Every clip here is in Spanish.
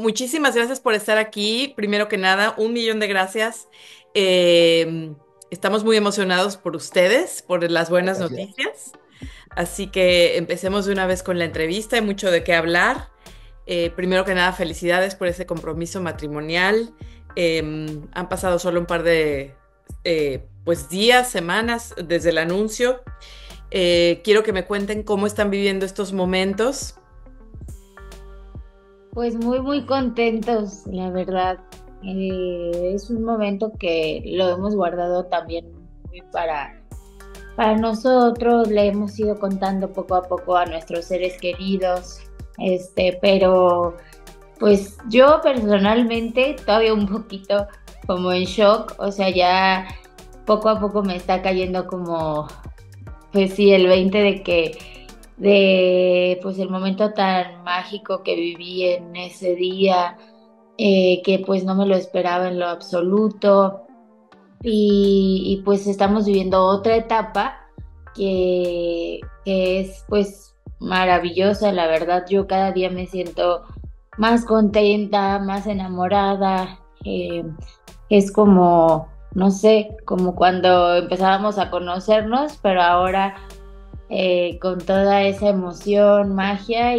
muchísimas gracias por estar aquí. Primero que nada, un millón de gracias. Estamos muy emocionados por ustedes, por las buenas Gracias. noticias. Así que empecemos de una vez con la entrevista. Hay mucho de qué hablar. Primero que nada, felicidades por ese compromiso matrimonial. Han pasado solo un par de pues días, semanas desde el anuncio. Quiero que me cuenten cómo están viviendo estos momentos. Pues muy, muy contentos, la verdad. Es un momento que lo hemos guardado también muy para nosotros. Le hemos ido contando poco a poco a nuestros seres queridos. Pero pues yo personalmente todavía un poquito como en shock. O sea, ya poco a poco me está cayendo como, pues sí, el 20 de pues el momento tan mágico que viví en ese día, que pues no me lo esperaba en lo absoluto. Y pues estamos viviendo otra etapa que es pues maravillosa, la verdad. Yo cada día me siento más contenta, más enamorada. Es como, no sé, como cuando empezábamos a conocernos, pero ahora con toda esa emoción, magia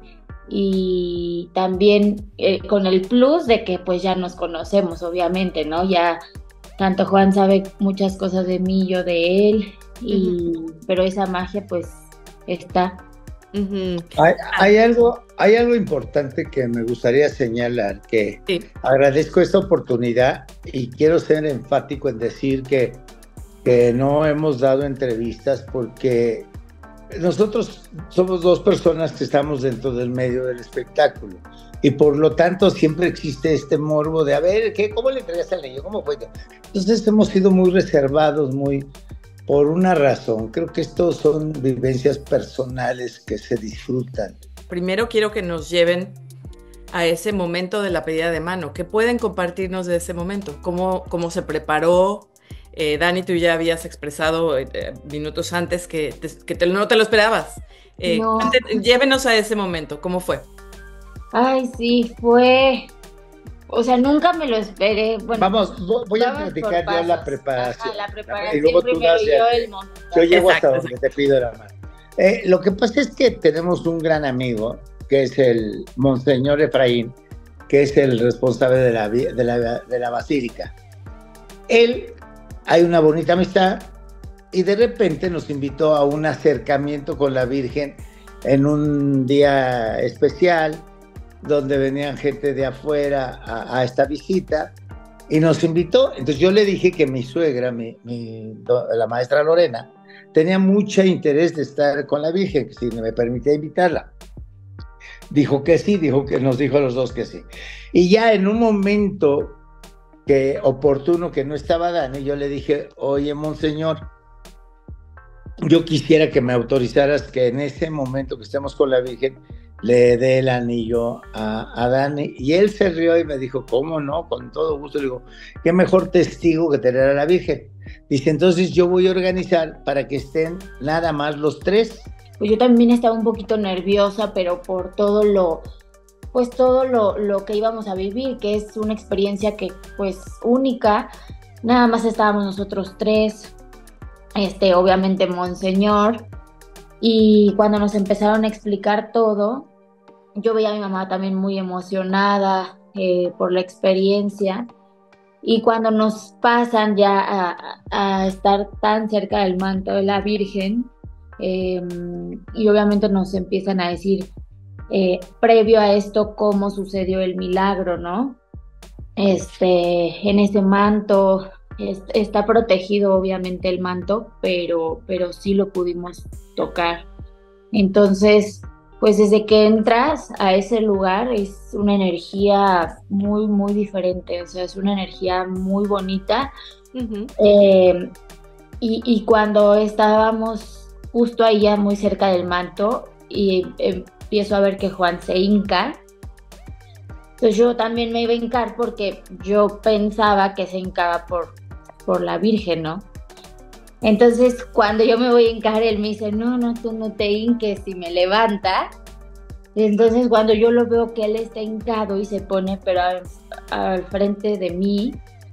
y también con el plus de que pues ya nos conocemos, obviamente, ¿no? Ya tanto Juan sabe muchas cosas de mí, yo de él, Ujú, pero esa magia pues está. ujú. Hay, Ah, hay algo importante que me gustaría señalar, que sí. agradezco esta oportunidad y quiero ser enfático en decir que no hemos dado entrevistas porque nosotros somos dos personas que estamos dentro del medio del espectáculo y por lo tanto siempre existe este morbo de a ver, ¿cómo le entregaste al niño? ¿Cómo fue? Entonces hemos sido muy reservados, muy por una razón. Creo que estos son vivencias personales que se disfrutan. Primero quiero que nos lleven a ese momento de la pedida de mano. ¿Qué pueden compartirnos de ese momento? ¿Cómo se preparó? Dani, tú ya habías expresado minutos antes que no te lo esperabas. No, Llévenos a ese momento. ¿Cómo fue? ay, sí, fue, o sea, nunca me lo esperé. Bueno, Vamos, voy a vamos por platicar yo la pasos. Ajá, preparación la y preparación luego tú primero das y ya. yo el Yo montaje. llego hasta Exacto, donde exacto. te pido la mano. Lo que pasa es que tenemos un gran amigo, que es el Monseñor Efraín, que es el responsable de la basílica. Él, hay una bonita amistad y de repente nos invitó a un acercamiento con la Virgen en un día especial donde venían gente de afuera a esta visita y nos invitó. Entonces yo le dije que mi suegra, la maestra Lorena, tenía mucho interés de estar con la Virgen, que si me permitía invitarla. Dijo que sí, nos dijo a los dos que sí. Y ya en un momento que oportuno que no estaba Dani, yo le dije, oye, monseñor, yo quisiera que me autorizaras que en ese momento que estemos con la Virgen le dé el anillo a Dani. Y él se rió y me dijo, ¿cómo no? Con todo gusto. Le digo, qué mejor testigo que tener a la Virgen. Dice, entonces yo voy a organizar para que estén nada más los tres. Pues yo también estaba un poquito nerviosa, pero por todo pues todo lo que íbamos a vivir, que es una experiencia que pues única. Nada más estábamos nosotros tres, obviamente Monseñor, y cuando nos empezaron a explicar todo, yo veía a mi mamá también muy emocionada por la experiencia, y cuando nos pasan ya a estar tan cerca del manto de la Virgen, eh, y obviamente nos empiezan a decir previo a esto cómo sucedió el milagro, ¿no? En ese manto está protegido obviamente el manto, pero sí lo pudimos tocar. Entonces, pues desde que entras a ese lugar es una energía muy, muy diferente, o sea, es una energía muy bonita. Ujú. Eh, y cuando estábamos justo ahí ya muy cerca del manto y empiezo a ver que Juan se hinca, entonces yo también me iba a hincar porque yo pensaba que se hincaba por la Virgen, ¿no? Entonces cuando yo me voy a hincar, él me dice, no, no, tú no te hinques y me levanta Entonces cuando yo lo veo que él está hincado y se pone pero al frente de mí,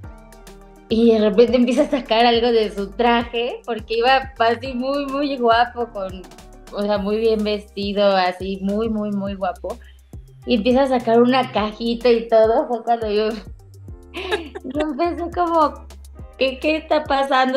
y de repente empieza a sacar algo de su traje, porque iba así muy, muy guapo, o sea, muy bien vestido, así, muy, muy, muy guapo. Y empieza a sacar una cajita y todo, fue cuando yo empecé como, ¿qué está pasando?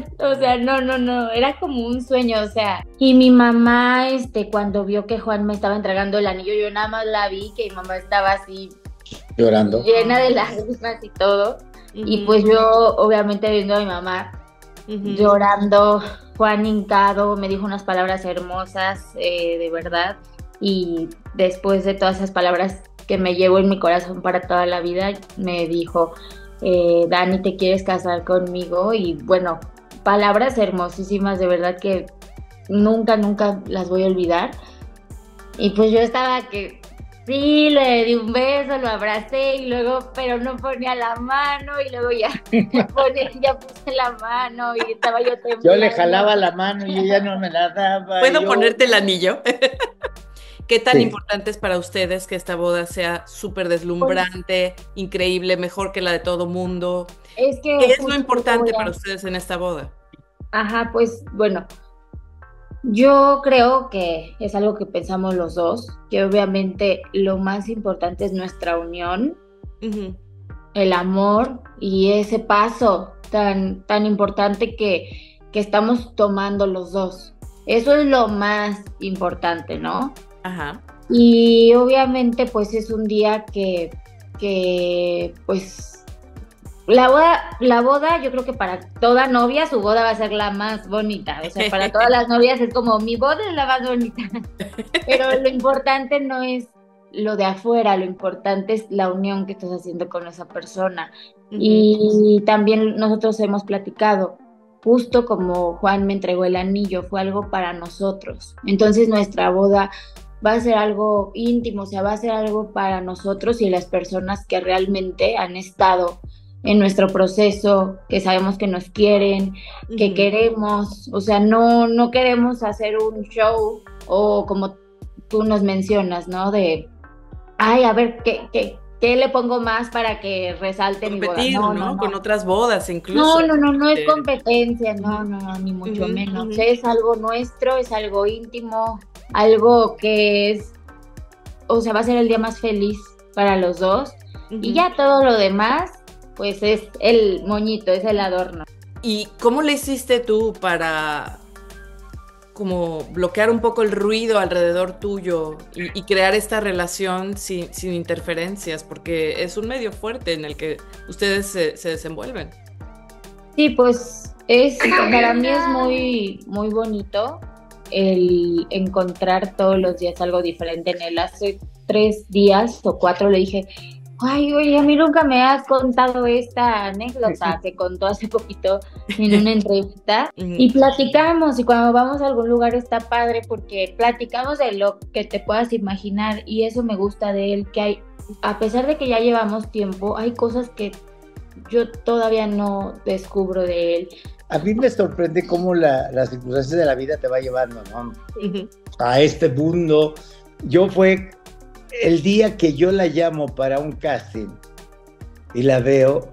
No, era como un sueño, o sea. Y mi mamá, cuando vio que Juan me estaba entregando el anillo, yo nada más la vi, que mi mamá estaba así, llorando, llena de lágrimas y todo. Y pues yo, obviamente, viendo a mi mamá llorando, Juan hincado, me dijo unas palabras hermosas, de verdad. Y después de todas esas palabras que me llevo en mi corazón para toda la vida, me dijo, Dani, ¿te quieres casar conmigo? Y bueno, palabras hermosísimas, de verdad que nunca las voy a olvidar. Y pues yo estaba que sí, le di un beso, lo abracé y luego, pero no ponía la mano y luego ya puse la mano y estaba yo temblando. Yo le jalaba la mano y ella no me la daba. ¿Puedo ponerte el anillo? ¿Qué tan Sí. importante es para ustedes que esta boda sea súper deslumbrante, increíble, mejor que la de todo mundo? Es que ¿Qué es lo importante para ustedes en esta boda? Ajá, pues bueno, yo creo que es algo que pensamos los dos, que obviamente lo más importante es nuestra unión, el amor y ese paso tan importante que estamos tomando los dos. Eso es lo más importante, ¿no? Ajá. Y obviamente pues es un día que pues la boda, yo creo que para toda novia su boda va a ser la más bonita, o sea, para todas las novias es como mi boda es la más bonita, pero lo importante no es lo de afuera, lo importante es la unión que estás haciendo con esa persona. Y también nosotros hemos platicado, justo como Juan me entregó el anillo, fue algo para nosotros, entonces nuestra boda va a ser algo íntimo, o sea, va a ser algo para nosotros y las personas que realmente han estado en nuestro proceso, que sabemos que nos quieren, que queremos, o sea, no queremos hacer un show o como tú nos mencionas, ¿no? De, ay, a ver, ¿qué le pongo más para que resalte competir, mi boda? No. Con otras bodas incluso. No es competencia, no, ni mucho menos. Es algo nuestro, es algo íntimo, algo que es, o sea, va a ser el día más feliz para los dos. Y ya todo lo demás, pues es el moñito, es el adorno. ¿Y cómo le hiciste tú para como bloquear un poco el ruido alrededor tuyo y crear esta relación sin interferencias? Porque es un medio fuerte en el que ustedes se desenvuelven. Sí, pues para mí es muy, muy bonito el encontrar todos los días algo diferente en él. Hace 3 días o 4 le dije, ay, oye, a mí nunca me has contado esta anécdota que contó hace poquito en una entrevista. Y platicamos, y cuando vamos a algún lugar está padre porque platicamos de lo que te puedas imaginar, y eso me gusta de él, que hay, a pesar de que ya llevamos tiempo, hay cosas que yo todavía no descubro de él. A mí me sorprende cómo las circunstancias de la vida te va llevando, ¿no? A este mundo. Yo fue el día que yo la llamo para un casting y la veo,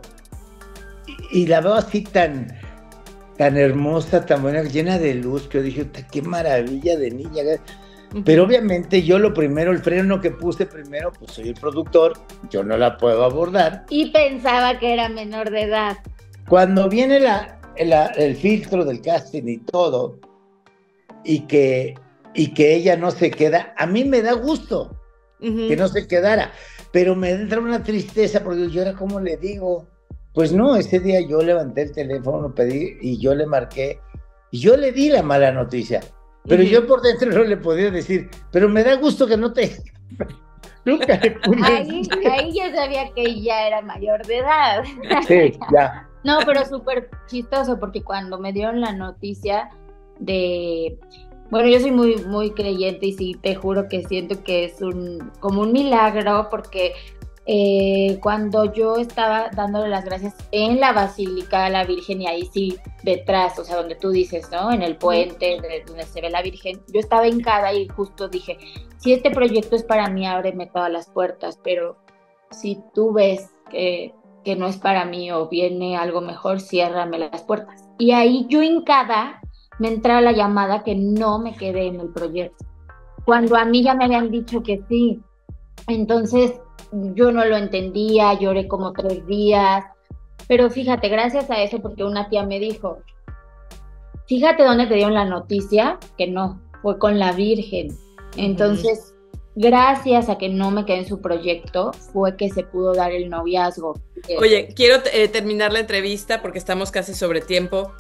y la veo así tan hermosa, tan buena, llena de luz, que yo dije, qué maravilla de niña. Pero obviamente yo el freno que puse primero, pues soy el productor, yo no la puedo abordar. Y pensaba que era menor de edad. Cuando viene el filtro del casting y todo, y que ella no se queda, a mí me da gusto que no se quedara, pero me entra una tristeza porque yo era como le digo, pues no, ese día yo levanté el teléfono, pedí y yo le marqué y yo le di la mala noticia, pero yo por dentro no le podía decir, pero me da gusto que no te... Nunca le pude ahí ya sabía que ya era mayor de edad. Sí, ya. No, pero súper chistoso porque cuando me dieron la noticia de... Bueno, yo soy muy, muy creyente y sí, te juro que siento que es como un milagro porque cuando yo estaba dándole las gracias en la Basílica a la Virgen, y ahí sí, detrás, o sea, donde tú dices, ¿no? En el puente, donde se ve la Virgen, yo estaba hincada y justo dije, si este proyecto es para mí, ábreme todas las puertas, pero si tú ves que no es para mí o viene algo mejor, ciérrame las puertas. Y ahí yo hincada me entra la llamada que no me quedé en el proyecto, cuando a mí ya me habían dicho que sí. Entonces yo no lo entendía, lloré como 3 días, pero fíjate, gracias a eso, porque una tía me dijo, fíjate dónde te dieron la noticia, que no, fue con la Virgen. Entonces, gracias a que no me quedé en su proyecto, fue que se pudo dar el noviazgo. Oye, quiero terminar la entrevista porque estamos casi sobre tiempo.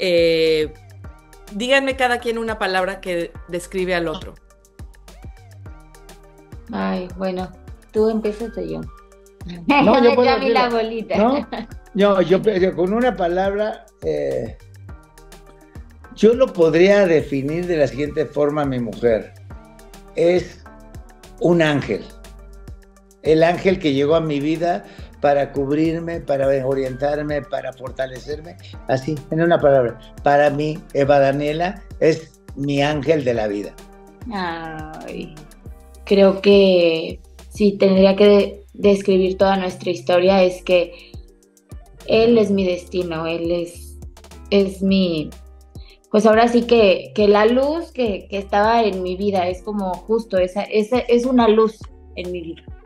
Díganme cada quien una palabra que describe al otro. Ay, bueno, tú empiezas o yo. No, yo puedo decir la bolita. No, yo con una palabra, yo lo podría definir de la siguiente forma, mi mujer. Es un ángel. El ángel que llegó a mi vida para cubrirme, para orientarme, para fortalecerme. Así, en una palabra. Para mí, Eva Daniela es mi ángel de la vida. Ay, creo que si tendría que describir toda nuestra historia, es que él es mi destino, él es mi... Pues ahora sí que la luz que estaba en mi vida es como justo, esa es una luz en mi vida.